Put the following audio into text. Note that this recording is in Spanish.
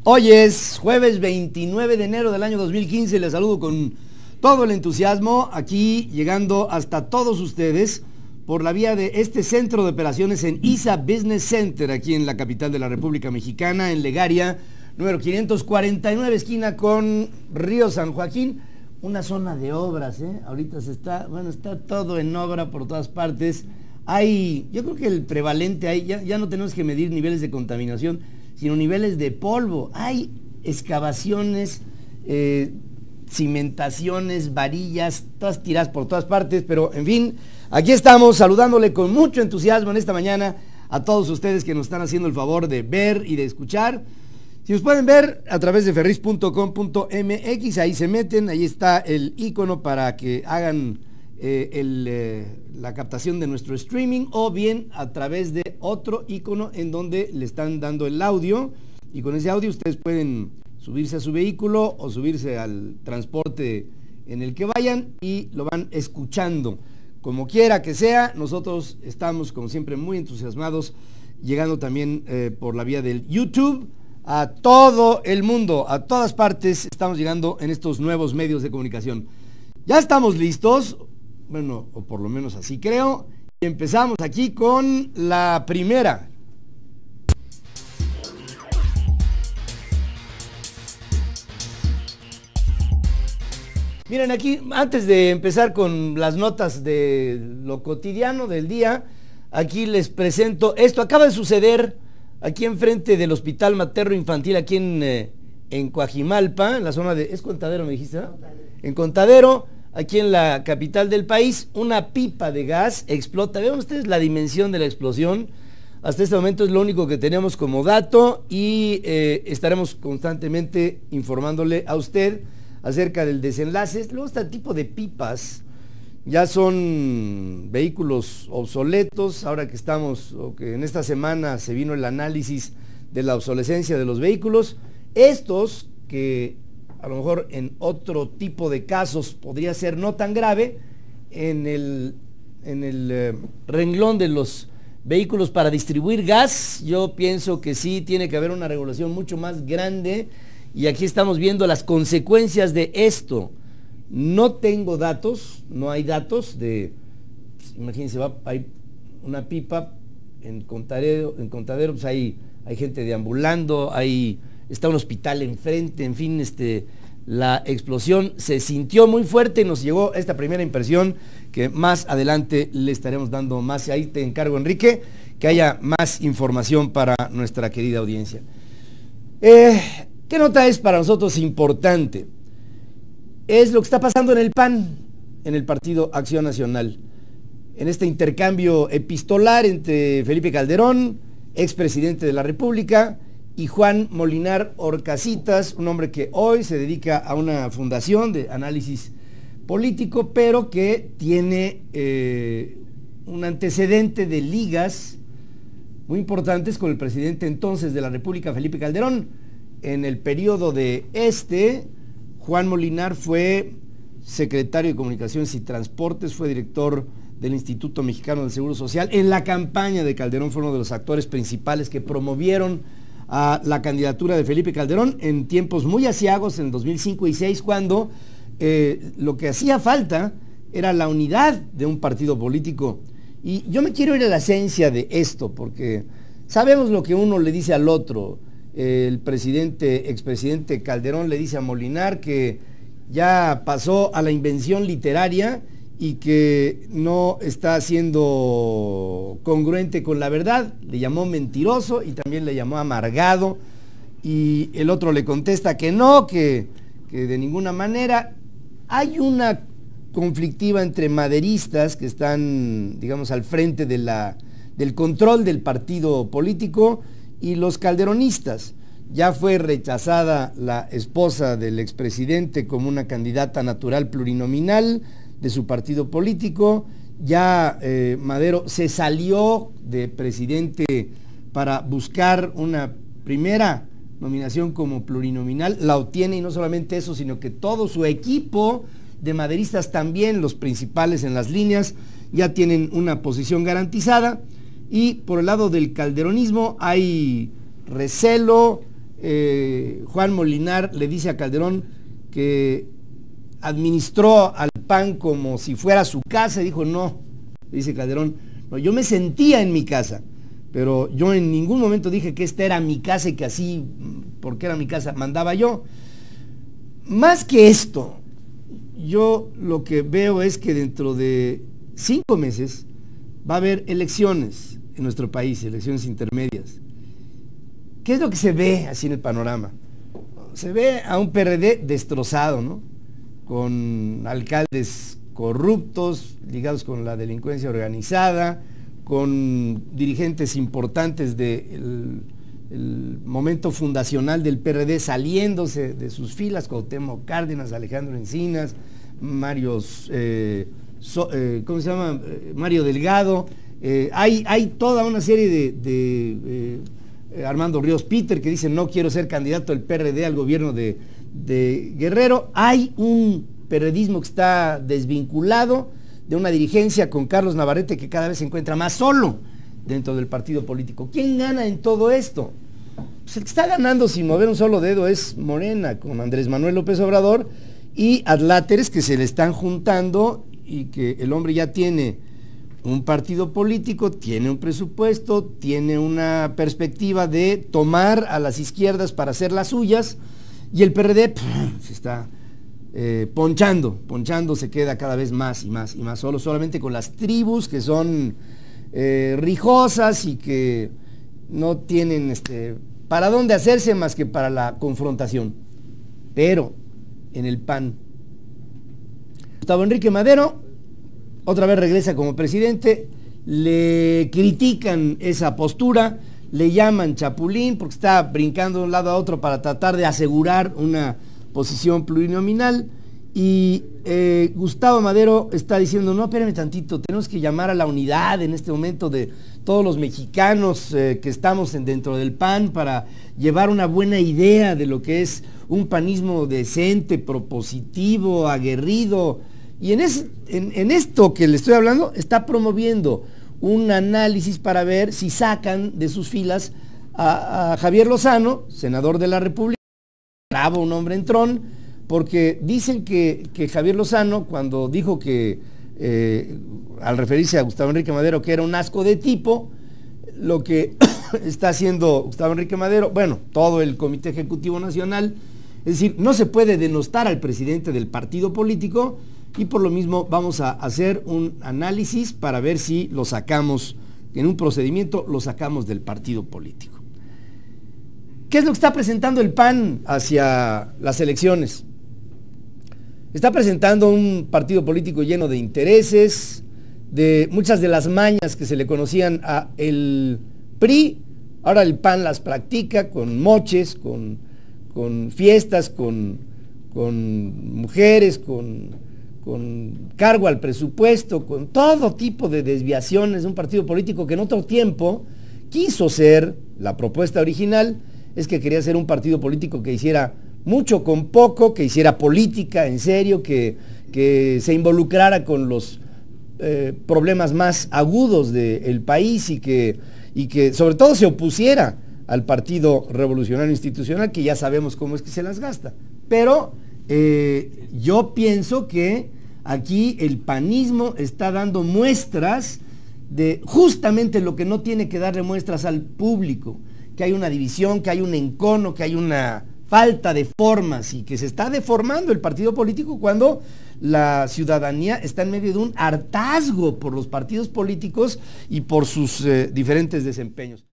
Hoy es jueves 29 de enero del año 2015, les saludo con todo el entusiasmo, aquí llegando hasta todos ustedes por la vía de este centro de operaciones en ISA Business Center, aquí en la capital de la República Mexicana, en Legaria, número 549, esquina con Río San Joaquín, una zona de obras, ahorita está todo en obra por todas partes. Yo creo que el prevalente, ya no tenemos que medir niveles de contaminación, sino niveles de polvo. Hay excavaciones, cimentaciones, varillas, todas tiradas por todas partes, pero en fin, aquí estamos saludándole con mucho entusiasmo en esta mañana a todos ustedes que nos están haciendo el favor de ver y de escuchar. Si nos pueden ver a través de ferris.com.mx, ahí se meten, ahí está el icono para que hagan la captación de nuestro streaming, o bien a través de otro icono en donde le están dando el audio, y con ese audio ustedes pueden subirse a su vehículo o subirse al transporte en el que vayan y lo van escuchando. Como quiera que sea, nosotros estamos como siempre muy entusiasmados, llegando también por la vía del YouTube a todo el mundo, a todas partes estamos llegando en estos nuevos medios de comunicación. Ya estamos listos, bueno, o por lo menos así creo, y empezamos aquí con la primera. Miren, aquí, antes de empezar con las notas de lo cotidiano del día, aquí les presento esto. Acaba de suceder aquí enfrente del Hospital Materno Infantil, aquí en Coajimalpa, en la zona de... ¿Es Contadero, me dijiste? ¿No? En Contadero, aquí en la capital del país, una pipa de gas explota. Vean ustedes la dimensión de la explosión. Hasta este momento es lo único que tenemos como dato y estaremos constantemente informándole a usted acerca del desenlace. Luego este tipo de pipas ya son vehículos obsoletos, ahora que estamos, o que en esta semana se vino el análisis de la obsolescencia de los vehículos. Estos que a lo mejor en otro tipo de casos podría ser no tan grave, en el renglón de los vehículos para distribuir gas, yo pienso que sí tiene que haber una regulación mucho más grande, y aquí estamos viendo las consecuencias de esto. No tengo datos, no hay datos de, imagínense, hay una pipa en Contadero, pues hay gente deambulando, está un hospital enfrente, en fin, la explosión se sintió muy fuerte y nos llegó esta primera impresión que más adelante le estaremos dando más. Ahí te encargo, Enrique, que haya más información para nuestra querida audiencia. ¿Qué nota es para nosotros importante? Es lo que está pasando en el PAN, en el Partido Acción Nacional, en este intercambio epistolar entre Felipe Calderón, expresidente de la República, y Juan Molinar Horcasitas, un hombre que hoy se dedica a una fundación de análisis político, pero que tiene un antecedente de ligas muy importantes con el presidente entonces de la República, Felipe Calderón. En el periodo de Juan Molinar fue secretario de Comunicaciones y Transportes, fue director del Instituto Mexicano del Seguro Social. En la campaña de Calderón fue uno de los actores principales que promovieron a la candidatura de Felipe Calderón en tiempos muy aciagos, en 2005 y 2006, cuando lo que hacía falta era la unidad de un partido político. Y yo me quiero ir a la esencia de esto, porque sabemos lo que uno le dice al otro. El expresidente Calderón le dice a Molinar que ya pasó a la invención literaria y que no está siendo congruente con la verdad. Le llamó mentiroso y también le llamó amargado, y el otro le contesta que no, que de ninguna manera. Hay una conflictiva entre maderistas que están, digamos, al frente del control del partido político, y los calderonistas. Ya fue rechazada la esposa del expresidente como una candidata natural plurinominal de su partido político. Ya Madero se salió de presidente para buscar una primera nominación como plurinominal, la obtiene, y no solamente eso, sino que todo su equipo de maderistas, también los principales en las líneas, ya tienen una posición garantizada. Y por el lado del calderonismo hay recelo, Juan Molinar le dice a Calderón que administró al PAN como si fuera su casa, y dijo no, dice Calderón, no, yo me sentía en mi casa, pero yo en ningún momento dije que esta era mi casa y que así, porque era mi casa, mandaba yo. Más que esto, yo lo que veo es que dentro de 5 meses va a haber elecciones en nuestro país, elecciones intermedias. ¿Qué es lo que se ve así en el panorama? Se ve a un PRD destrozado, ¿no? Con alcaldes corruptos, ligados con la delincuencia organizada, con dirigentes importantes del momento fundacional del PRD saliéndose de sus filas, Cuauhtémoc Cárdenas, Alejandro Encinas, Mario, ¿cómo se llama? Mario Delgado. Hay toda una serie de Armando Ríos Peter, que dice no quiero ser candidato del PRD al gobierno de Guerrero. Hay un periodismo que está desvinculado de una dirigencia con Carlos Navarrete que cada vez se encuentra más solo dentro del partido político. ¿Quién gana en todo esto? Pues el que está ganando sin mover un solo dedo es Morena, con Andrés Manuel López Obrador y adláteres que se le están juntando, y que el hombre ya tiene un partido político, tiene un presupuesto, tiene una perspectiva de tomar a las izquierdas para hacer las suyas, y el PRD se está ponchando, se queda cada vez más y más y más solo, solamente con las tribus que son rijosas y que no tienen para dónde hacerse más que para la confrontación. Pero en el PAN, Gustavo Enrique Madero otra vez regresa como presidente, le critican esa postura, le llaman chapulín porque está brincando de un lado a otro para tratar de asegurar una posición plurinominal, y Gustavo Madero está diciendo no, espérame tantito, tenemos que llamar a la unidad en este momento de todos los mexicanos que estamos dentro del PAN para llevar una buena idea de lo que es un panismo decente, propositivo, aguerrido. Y en esto que le estoy hablando, está promoviendo un análisis para ver si sacan de sus filas a Javier Lozano, senador de la República, bravo, un hombre entrón, porque dicen que Javier Lozano, cuando dijo que, al referirse a Gustavo Enrique Madero, que era un asco de tipo, lo que está haciendo Gustavo Enrique Madero, bueno, todo el Comité Ejecutivo Nacional, es decir, no se puede denostar al presidente del partido político, y por lo mismo vamos a hacer un análisis para ver si lo sacamos, en un procedimiento lo sacamos del partido político. ¿Qué es lo que está presentando el PAN hacia las elecciones? Está presentando un partido político lleno de intereses, de muchas de las mañas que se le conocían a el PRI, ahora el PAN las practica con moches, con fiestas, con mujeres, con cargo al presupuesto, con todo tipo de desviaciones de un partido político que en otro tiempo quiso ser, la propuesta original es que quería ser un partido político que hiciera mucho con poco, que hiciera política en serio, que se involucrara con los problemas más agudos del país y que sobre todo se opusiera al Partido Revolucionario Institucional, que ya sabemos cómo es que se las gasta. Pero yo pienso que aquí el panismo está dando muestras de justamente lo que no tiene que darle muestras al público, que hay una división, que hay un encono, que hay una falta de formas y que se está deformando el partido político cuando la ciudadanía está en medio de un hartazgo por los partidos políticos y por sus diferentes desempeños.